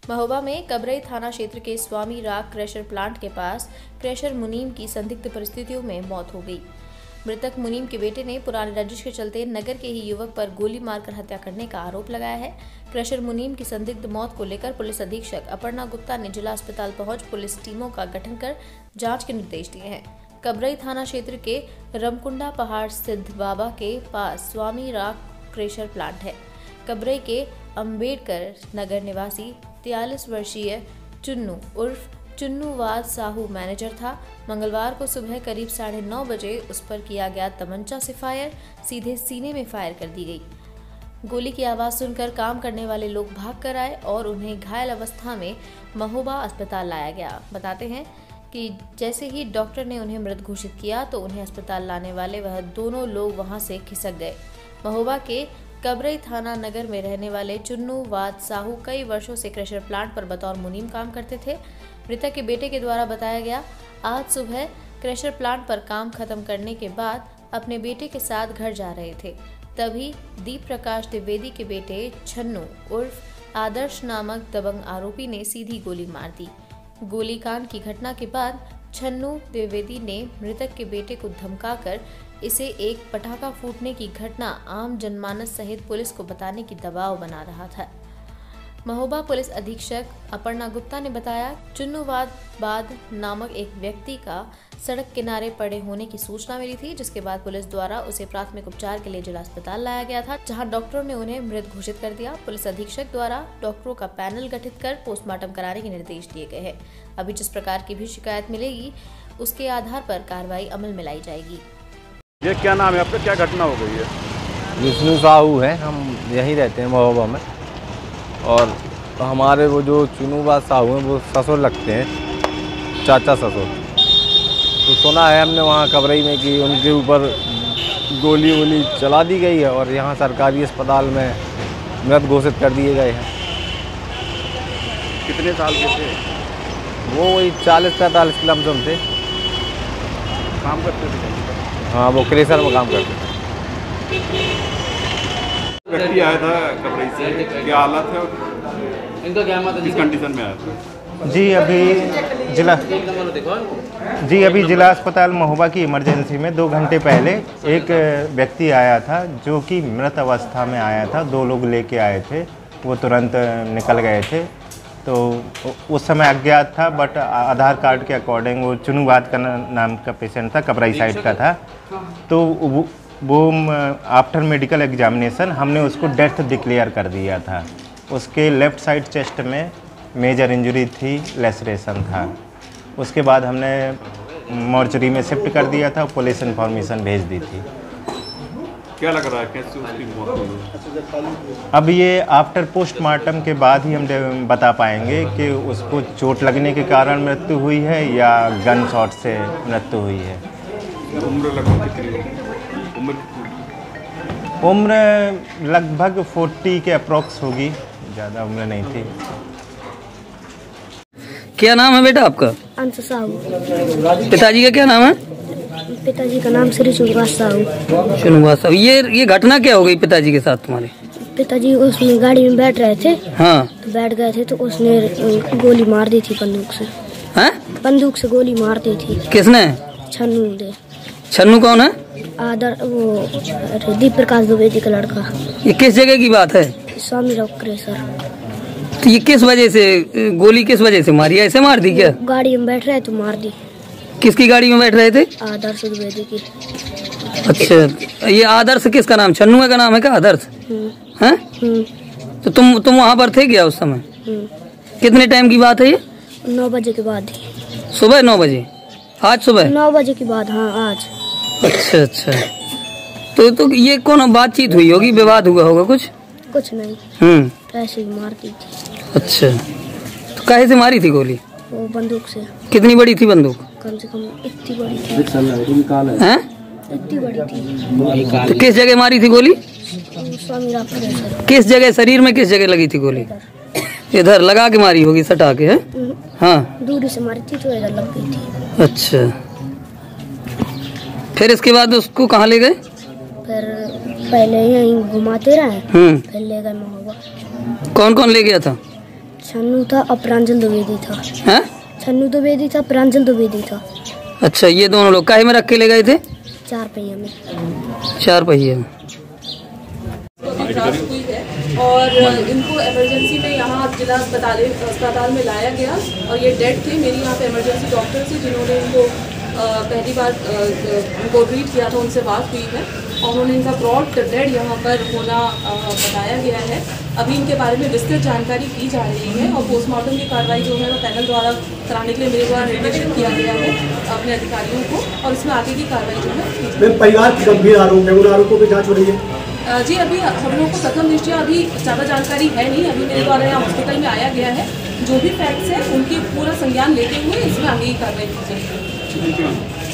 महोबा में कबरई थाना क्षेत्र के स्वामी राग क्रशर प्लांट के पास क्रशर मुनीम की संदिग्ध परिस्थितियों में मौत हो गई। मृतक मुनीम के बेटे ने पुराने रंजिश के चलते नगर के ही युवक पर गोली मारकर हत्या करने का आरोप लगाया है। क्रशर मुनीम की संदिग्ध मौत को लेकर पुलिस अधीक्षक अपर्णा गुप्ता ने जिला अस्पताल पहुंच पुलिस टीमों का गठन कर जांच के निर्देश दिए हैं। कबरई थाना क्षेत्र के रमकुंडा पहाड़ स्थित बाबा के पास स्वामी राग क्रशर प्लांट है। कबरई के अंबेडकर नगर निवासी 43 वर्षीय चुन्नू उर्फ चुन्नूवाद साहू मैनेजर था। मंगलवार को सुबह करीब 9:30 बजे उस पर किया गया तमंचा से फायर सीधे सीने में फायर कर दी गई। गोली की आवाज सुनकर काम करने वाले लोग भाग कर आए और उन्हें घायल अवस्था में महोबा अस्पताल लाया गया। बताते हैं कि जैसे ही डॉक्टर ने उन्हें मृत घोषित किया तो उन्हें अस्पताल लाने वाले वह दोनों लोग वहां से खिसक गए। महोबा के कबरई थाना नगर में रहने वाले चुन्नूवाद साहू कई वर्षों से क्रशर प्लांट पर बतौर मुनीम काम करते थे। मृतक के बेटे के द्वारा बताया गया, आज सुबह क्रशर प्लांट पर काम खत्म करने के बाद अपने बेटे के साथ घर जा रहे थे। तभी दीप प्रकाश द्विवेदी के बेटे छन्नू उर्फ आदर्श नामक दबंग आरोपी ने सीधी गोली मार दी। गोलीकांड की घटना के बाद छन्नू द्विवेदी ने मृतक के बेटे को धमकाकर इसे एक पटाखा फूटने की घटना आम जनमानस सहित पुलिस को बताने की दबाव बना रहा था। महोबा पुलिस अधीक्षक अपर्णा गुप्ता ने बताया, चुन्नूवाद नामक एक व्यक्ति का सड़क किनारे पड़े होने की सूचना मिली थी, जिसके बाद पुलिस द्वारा उसे प्राथमिक उपचार के लिए जिला अस्पताल लाया गया था, जहां डॉक्टरों ने उन्हें मृत घोषित कर दिया। पुलिस अधीक्षक द्वारा डॉक्टरों का पैनल गठित कर पोस्टमार्टम कराने के निर्देश दिए गए हैं। अभी जिस प्रकार की भी शिकायत मिलेगी उसके आधार पर कार्रवाई अमल में लाई जाएगी। ये क्या नाम है आपका, क्या घटना हो गई है? विष्णु साहू है, हम यहीं रहते हैं महोबा में। और हमारे वो जो चुन्नूवाद साहू हैं वो ससुर लगते हैं, चाचा ससुर। तो सुना है हमने वहाँ कबरई में कि उनके ऊपर गोली चला दी गई है और यहाँ सरकारी अस्पताल में मृत घोषित कर दिए गए हैं। कितने साल के थे वो? वही 40-45 के लमसम थे। काम करते थे? हाँ, वो क्रशर में काम करते थे। व्यक्ति आया था कबरई से, क्या हालत है, किस कंडीशन में आया था? जी अभी जिला अस्पताल महोबा की इमरजेंसी में 2 घंटे पहले एक व्यक्ति आया था जो कि मृत अवस्था में आया था। 2 लोग लेके आए थे, वो तुरंत निकल गए थे। तो उस समय अज्ञात था, बट आधार कार्ड के अकॉर्डिंग वो चुन्नूवाद का नाम का पेशेंट था, कबरई साइड का था। तो वो आफ्टर मेडिकल एग्जामिनेशन हमने उसको डेथ डिक्लेयर कर दिया था। उसके लेफ़्ट साइड चेस्ट में मेजर इंजरी थी, लेसरेशन था। उसके बाद हमने मॉर्चरी में शिफ्ट कर दिया था, पुलिस इन्फॉर्मेशन भेज दी थी। क्या लग रहा है, कैसे उसकी मौत हुई? अब ये आफ्टर पोस्टमार्टम के बाद ही हम बता पाएंगे कि उसको चोट लगने के कारण मृत्यु हुई है या गन शॉट से मृत्यु हुई है। उम्र लगभग कितनी होगी? उम्र लगभग 40 के अप्रॉक्स होगी, ज़्यादा उम्र नहीं थी। क्या नाम है बेटा आपका? अंश साहू। पिताजी का क्या नाम है? पिताजी का नाम श्री चुन्नूवाद साहू। चुन्नूवाद साहू। ये घटना क्या हो गई पिताजी के साथ तुम्हारे? पिताजी उसमें गाड़ी में बैठ रहे थे। हाँ, तो बैठ गए थे तो उसने गोली मार दी थी बंदूक से। हैं? बंदूक से गोली मार दी थी। किसने? छन्नू ने। छन्नू कौन है? वो दीप प्रकाश द्विवेदी का लड़का। ये किस जगह की बात है? स्वामी राग क्रशर। तो ये किस वजह से गोली किस वजह से मारी? ऐसे मार दी क्या? गाड़ी में बैठ रहे तो मार दी। किसकी गाड़ी में बैठ रहे थे? आदर्श द्विवेदी की। अच्छा, ये आदर्श किसका नाम? छन्नू का नाम है क्या आदर्श? हैं? तो तुम वहाँ पर थे क्या उस समय? कितने टाइम की बात है ये? 9 बजे के बाद ही। सुबह 9 बजे? आज सुबह 9 बजे के बाद? हाँ, आज। अच्छा। तो ये कौन बातचीत हुई होगी, विवाद हुआ होगा कुछ? कुछ नहीं, ऐसे ही मार दी थी। अच्छा, तो काहे से मारी थी गोली? वो बंदूक से। कितनी बड़ी थी बंदूक? कम से कम इतनी बड़ी थी। हैं? इतनी बड़ी थी। तो किस जगह मारी थी गोली? स्वामी राग क्रशर। किस जगह, शरीर में किस जगह लगी थी गोली? इधर लगा के मारी होगी, सटा के? है? हाँ, दूरी से मारी थी तो इधर लग गई थी। अच्छा, फिर इसके बाद उसको कहाँ ले गए? फिर पहले यहीं घुमाते रहे, फिर ले गए महोबा। कौन कौन ले गया था? छन्नू था और प्रांजल द्विवेदी था। हैं? छन्नू द्विवेदी था, प्रांजल द्विवेदी था। अच्छा, ये दोनों लोग काहे में रख के ले गए थे? 4 पहिया में। 4 पहिए में। हुई है और इनको इमरजेंसी में यहाँ जिला अस्पताल में लाया गया और ये डेड थे। मेरी यहाँ पे इमरजेंसी डॉक्टर थी जिन्होंने इनको पहली बार उनको ट्रीट किया था, उनसे बात हुई है और उन्होंने इनका ब्रॉड डेड यहाँ पर होना बताया गया है। अभी इनके बारे में विस्तृत जानकारी की जा रही है और पोस्टमार्टम की कार्रवाई जो है वो पैनल द्वारा कराने के लिए मेरे द्वारा निर्देशित किया गया है अपने अधिकारियों को और इसमें आगे की कार्रवाई जो है। परिवार की गंभीर आरोप है, उन आरोपों की जाँच हो रही है। जी, अभी हम लोगों को प्रथम दृष्टया अभी ज़्यादा जानकारी है नहीं। अभी मेरे द्वारा यहाँ हॉस्पिटल में आया गया है, जो भी फैक्ट्स हैं उनकी पूरा संज्ञान लेते हुए इसमें आगे की कार्रवाई की जाएगी।